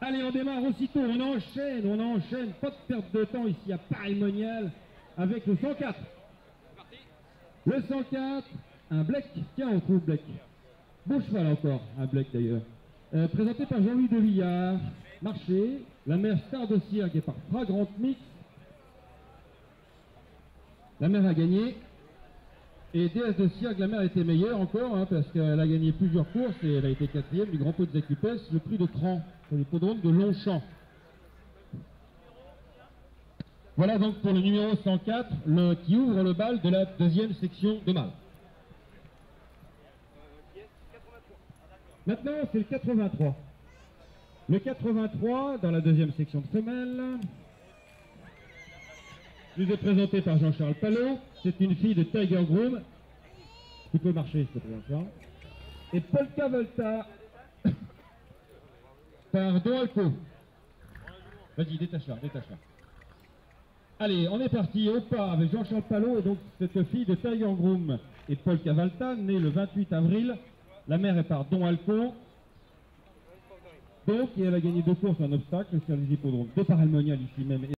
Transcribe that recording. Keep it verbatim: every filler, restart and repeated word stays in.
Allez, on démarre aussitôt, on enchaîne, on enchaîne, pas de perte de temps ici à Paris-Monial avec le cent quatre. Le cent quatre, un Black, tiens on trouve Black. Beau cheval encore, un Black d'ailleurs. Euh, présenté par Jean-Louis de Villard, marché, la mère Star de Cirque et par Fragrant Mix. La mère a gagné. Et D S de Cirque, la mère était meilleure encore, hein, parce qu'elle a gagné plusieurs courses et elle a été quatrième du Grand Prix de Zakupes, le prix de Cran, sur l'hippodrome de Longchamp. Voilà donc pour le numéro cent quatre, le, qui ouvre le bal de la deuxième section de mâle. Maintenant, c'est le quatre-vingt-trois. Le quatre-vingt-trois, dans la deuxième section de femelle, nous est présenté par Jean-Charles Palot. C'est une fille de Tiger Groom. Tu peux marcher, s'il te plaît, Jean-Charles. Et Polka Volta par Don Alco. Vas-y, détache-la, détache-la. Allez, on est parti au pas avec Jean-Charles Palot et donc cette fille de Tiger Groom et Polka Volta, née le vingt-huit avril. La mère est par Don Alco. Donc, et elle a gagné deux courses en obstacle sur les hippodromes de Paris-Monial ici même.